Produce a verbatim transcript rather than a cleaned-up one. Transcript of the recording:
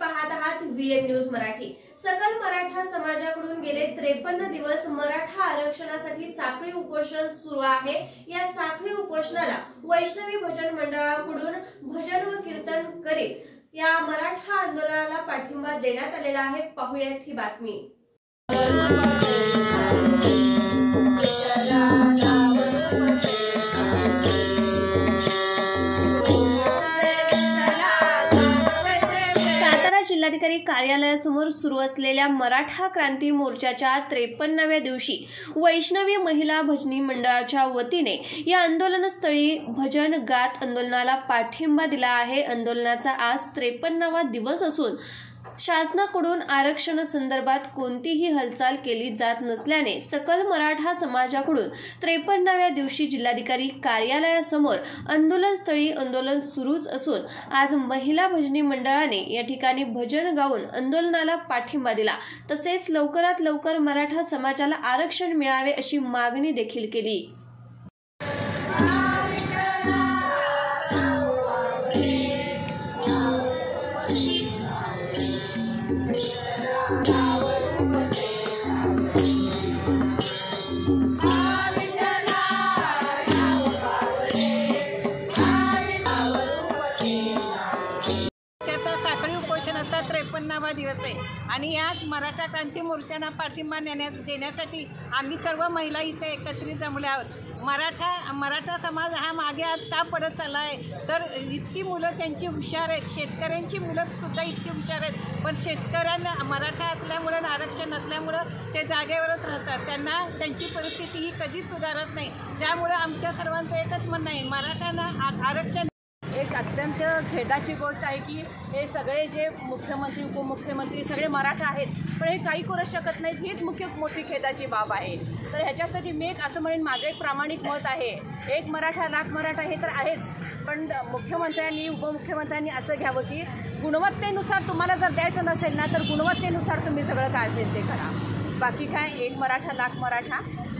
पाहत आहात VM news Marathi. सकल मराठा समाजाकडून गेले त्रेपन्न दिवस मराठा आरक्षणासाठी साखळी उपोषण सुरू आहे। या साखळी उपोषणाला वैष्णवी भजन मंडळाकडून भजन व कीर्तन करीत या मराठा आंदोलनाला पाठिंबा देण्यात आलेला आहे। पाहूयात ही बातमी। जिल्हाधिकारी कार्यालयासमोर सुरू असलेल्या मराठा क्रांती मोर्चाच्या त्रेपन्नाव्या दिवशी वैष्णवी महिला भजनी मंडळाच्या वतीने या आंदोलनस्थळी भजन गात आंदोलनाला पाठिंबा दिला आहे। आंदोलनाचा आज त्रेपन्नावा दिवस असून शासनाकडून आरक्षण संदर्भात कोणतीही हालचाल केली जात नसल्याने सकल मराठा समाजाकडून त्रेपन्नाव्या दिवशी जिल्हाधिकारी कार्यालयासमोर आंदोलनस्थळी आंदोलन सुरूच असून आज महिला भजनी मंडळाने या ठिकाणी भजन गाऊन आंदोलनाला पाठिंबा दिला। तसेच लवकरात लवकर मराठा समाजाला आरक्षण मिळावे अशी मागणी देखील केली। साखळी उपोषणाचा त्रेपन्नावा दिवस आहे आणि याच मराठा क्रांती मोर्चाला पाठिंबा देण्यासाठी आम्ही सर्व महिला इथे एकत्रित जमले आहोत। मराठा मराठा समाज हा मागे आज का पडत चालला आहे तर इतकी मुलं त्यांची हुशार आहेत, शेतकऱ्यांची मुलं सुद्धा इतकी हुशार आहेत, पण शेतकऱ्यांना मराठा असल्यामुळं आरक्षण नसल्यामुळं ते जागेवरच राहतात, त्यांना त्यांची परिस्थिती ही कधीच सुधारत नाही। त्यामुळं आमच्या सर्वांचं एकच म्हणणं आहे, मराठ्यांना आरक्षण। एक अत्यंत खेदाची गोष्ट आहे की हे सगळे जे मुख्यमंत्री उपमुख्यमंत्री सगळे मराठा आहेत, पण हे काही करू शकत नाहीत, हीच मुख्य मोठी खेदाची बाब आहे। तर ह्याच्यासाठी मी एक असं म्हणेन, माझं एक प्रामाणिक मत आहे, एक मराठा लाख मराठा हे तर आहेच, पण मुख्यमंत्र्यांनी उपमुख्यमंत्र्यांनी असं घ्यावं की गुणवत्तेनुसार तुम्हाला जर द्यायचं नसेल ना तर गुणवत्तेनुसार तुम्ही सगळं काय असेल ते करा। बाकी काय एक मराठा लाख मराठा